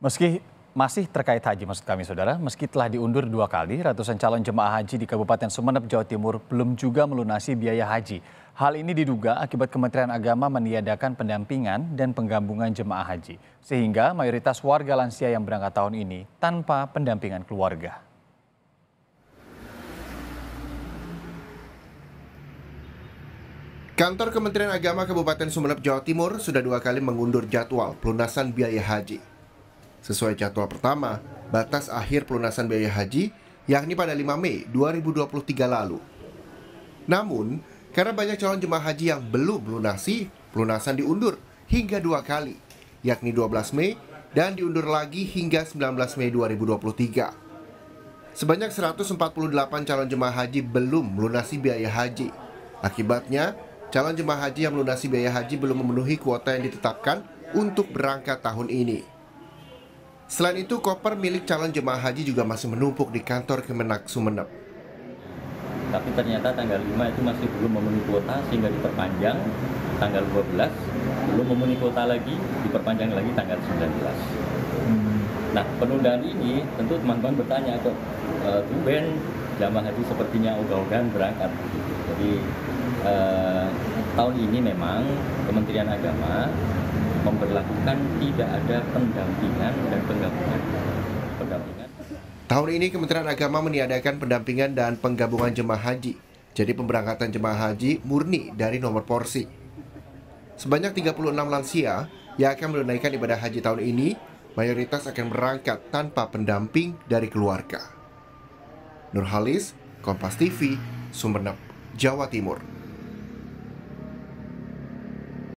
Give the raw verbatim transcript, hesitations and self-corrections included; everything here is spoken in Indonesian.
Meski masih terkait haji, maksud kami saudara, meski telah diundur dua kali, ratusan calon jemaah haji di Kabupaten Sumeneb, Jawa Timur belum juga melunasi biaya haji. Hal ini diduga akibat Kementerian Agama meniadakan pendampingan dan penggabungan jemaah haji, sehingga mayoritas warga lansia yang berangkat tahun ini tanpa pendampingan keluarga. Kantor Kementerian Agama Kabupaten Sumeneb, Jawa Timur sudah dua kali mengundur jadwal pelunasan biaya haji. Sesuai jadwal pertama, batas akhir pelunasan biaya haji yakni pada lima Mei dua ribu dua puluh tiga lalu. Namun, karena banyak calon jemaah haji yang belum melunasi, pelunasan diundur hingga dua kali, yakni dua belas Mei dan diundur lagi hingga sembilan belas Mei dua ribu dua puluh tiga. Sebanyak seratus empat puluh delapan calon jemaah haji belum melunasi biaya haji. Akibatnya, calon jemaah haji yang melunasi biaya haji belum memenuhi kuota yang ditetapkan untuk berangkat tahun ini. Selain itu, koper milik calon jemaah haji juga masih menumpuk di kantor Kemenak Sumeneb. Tapi ternyata tanggal lima itu masih belum memenuhi kuota sehingga diperpanjang tanggal dua belas, belum memenuhi kuota lagi, diperpanjang lagi tanggal sembilan belas. Hmm. Nah, penundaan ini tentu teman-teman bertanya, kok uh, tumben jamaah haji sepertinya ogah-ogahan berangkat. Jadi uh, tahun ini memang Kementerian Agama memberlakukan tidak ada pendampingan dan penggabungan. pendampingan. Tahun ini Kementerian Agama meniadakan pendampingan dan penggabungan jemaah haji. Jadi pemberangkatan jemaah haji murni dari nomor porsi. Sebanyak tiga puluh enam lansia yang akan menunaikan ibadah haji tahun ini, mayoritas akan berangkat tanpa pendamping dari keluarga. Nurhalis, Kompas T V, Sumeneb, Jawa Timur.